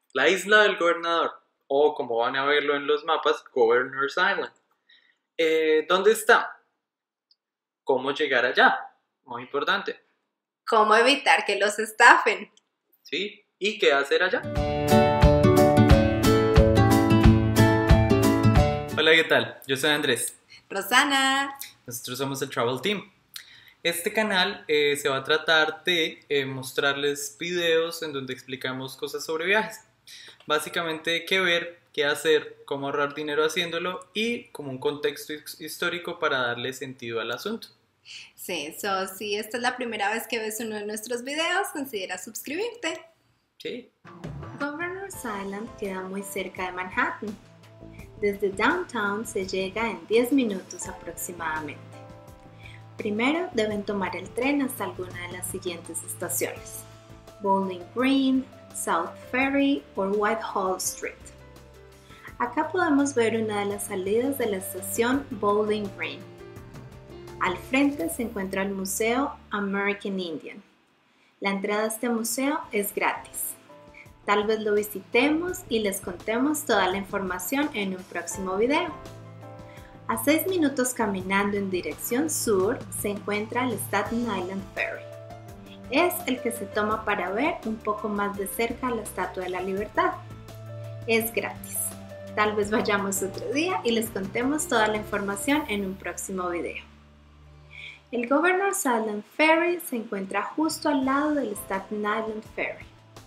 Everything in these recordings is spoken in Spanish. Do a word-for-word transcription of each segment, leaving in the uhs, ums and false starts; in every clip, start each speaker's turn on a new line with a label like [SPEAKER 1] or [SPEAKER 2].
[SPEAKER 1] la isla del gobernador, o como van a verlo en los mapas, Governor's Island. Eh, ¿Dónde está? ¿Cómo llegar allá? Muy importante.
[SPEAKER 2] ¿Cómo evitar que los estafen?
[SPEAKER 1] ¿Sí? ¿Y qué hacer allá? Hola, ¿qué tal? Yo soy Andrés.
[SPEAKER 2] Rosana.
[SPEAKER 1] Nosotros somos el Travel Team. Este canal eh, se va a tratar de eh, mostrarles videos en donde explicamos cosas sobre viajes. Básicamente qué ver, qué hacer, cómo ahorrar dinero haciéndolo y como un contexto histórico para darle sentido al asunto.
[SPEAKER 2] Sí, so, si esta es la primera vez que ves uno de nuestros videos, considera suscribirte.
[SPEAKER 1] Sí.
[SPEAKER 2] Governor's Island queda muy cerca de Manhattan. Desde downtown se llega en diez minutos aproximadamente. Primero deben tomar el tren hasta alguna de las siguientes estaciones: Bowling Green, South Ferry o Whitehall Street. Acá podemos ver una de las salidas de la estación Bowling Green. Al frente se encuentra el Museo American Indian. La entrada a este museo es gratis. Tal vez lo visitemos y les contemos toda la información en un próximo video. A seis minutos caminando en dirección sur se encuentra el Staten Island Ferry. Es el que se toma para ver un poco más de cerca la Estatua de la Libertad. Es gratis. Tal vez vayamos otro día y les contemos toda la información en un próximo video. El Governor's Island Ferry se encuentra justo al lado del Staten Island Ferry.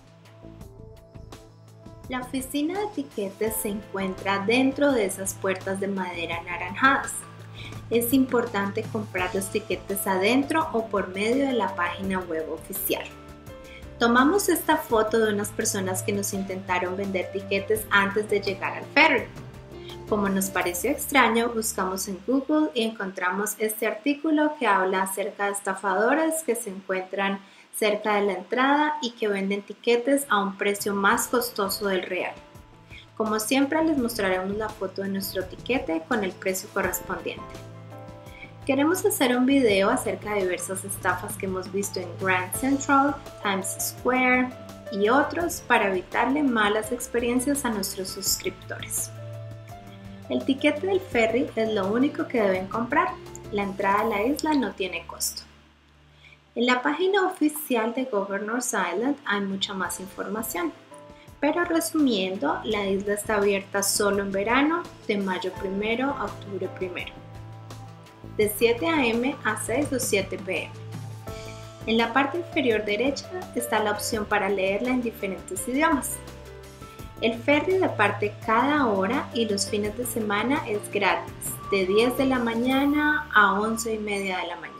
[SPEAKER 2] La oficina de tiquetes se encuentra dentro de esas puertas de madera anaranjadas. Es importante comprar los tiquetes adentro o por medio de la página web oficial. Tomamos esta foto de unas personas que nos intentaron vender tiquetes antes de llegar al ferry. Como nos pareció extraño, buscamos en Google y encontramos este artículo que habla acerca de estafadores que se encuentran cerca de la entrada y que venden tiquetes a un precio más costoso del real. Como siempre, les mostraremos la foto de nuestro tiquete con el precio correspondiente. Queremos hacer un video acerca de diversas estafas que hemos visto en Grand Central, Times Square y otros para evitarle malas experiencias a nuestros suscriptores. El tiquete del ferry es lo único que deben comprar. La entrada a la isla no tiene costo. En la página oficial de Governor's Island hay mucha más información, pero resumiendo, la isla está abierta solo en verano, de mayo primero a octubre primero, de siete a eme a seis o siete pe eme. En la parte inferior derecha está la opción para leerla en diferentes idiomas. El ferry departe cada hora y los fines de semana es gratis, de diez de la mañana a once y media de la mañana.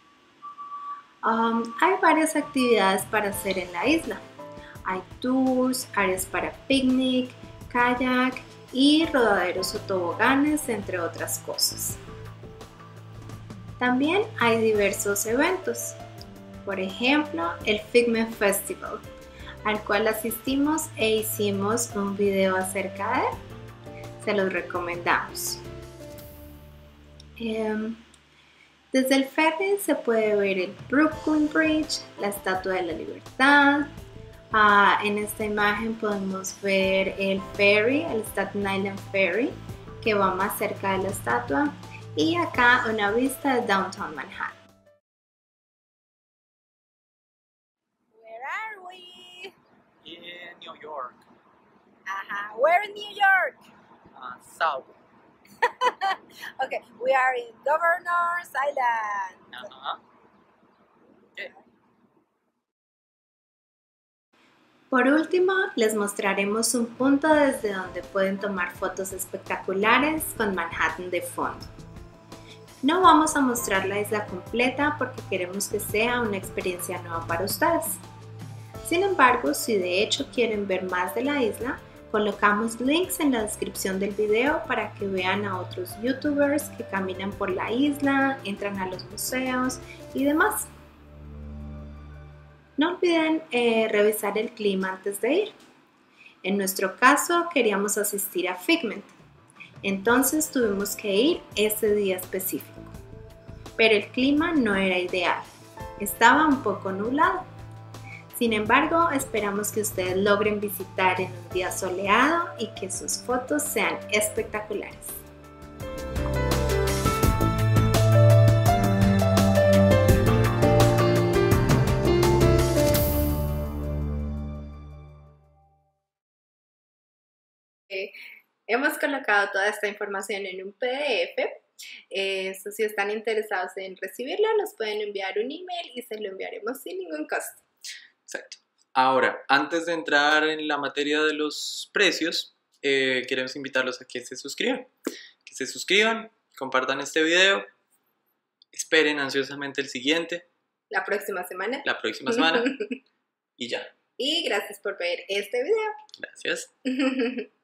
[SPEAKER 2] Um, hay varias actividades para hacer en la isla. Hay tours, áreas para picnic, kayak y rodaderos o toboganes, entre otras cosas. También hay diversos eventos. Por ejemplo, el Figment Festival, al cual asistimos e hicimos un video acerca de él. Se los recomendamos. Um, Desde el ferry se puede ver el Brooklyn Bridge, la Estatua de la Libertad. Uh, en esta imagen podemos ver el ferry, el Staten Island Ferry, que va más cerca de la estatua. Y acá una vista de Downtown Manhattan.
[SPEAKER 3] Where are we?
[SPEAKER 1] In New York.
[SPEAKER 3] Ajá, where in New York?
[SPEAKER 1] Uh, south.
[SPEAKER 3] Okay, we are in Governor's Island.
[SPEAKER 1] Uh-huh. Okay.
[SPEAKER 2] Por último, les mostraremos un punto desde donde pueden tomar fotos espectaculares con Manhattan de fondo. No vamos a mostrar la isla completa porque queremos que sea una experiencia nueva para ustedes. Sin embargo, si de hecho quieren ver más de la isla, colocamos links en la descripción del video para que vean a otros youtubers que caminan por la isla, entran a los museos y demás. No olviden eh, revisar el clima antes de ir. En nuestro caso queríamos asistir a Figment, entonces tuvimos que ir ese día específico. Pero el clima no era ideal, estaba un poco nublado. Sin embargo, esperamos que ustedes logren visitar en un día soleado y que sus fotos sean espectaculares. Hemos colocado toda esta información en un P D F. Eh, so, si están interesados en recibirlo, nos pueden enviar un email y se lo enviaremos sin ningún costo.
[SPEAKER 1] Exacto. Ahora, antes de entrar en la materia de los precios, eh, queremos invitarlos a que se suscriban. Que se suscriban, compartan este video, esperen ansiosamente el siguiente.
[SPEAKER 2] La próxima semana.
[SPEAKER 1] La próxima semana. Y ya.
[SPEAKER 2] Y gracias por ver este video.
[SPEAKER 1] Gracias.